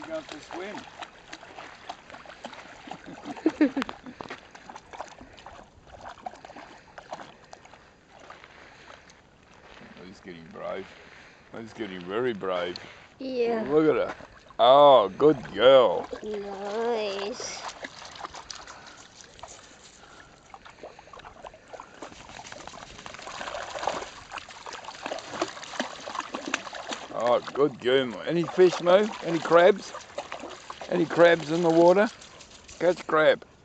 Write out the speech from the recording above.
going for a swim. He's getting brave. He's getting very brave. Yeah. Look at her. Oh, good girl. Nice. Oh, good girl. Any fish, Moo? Any crabs? Any crabs in the water? Catch crab.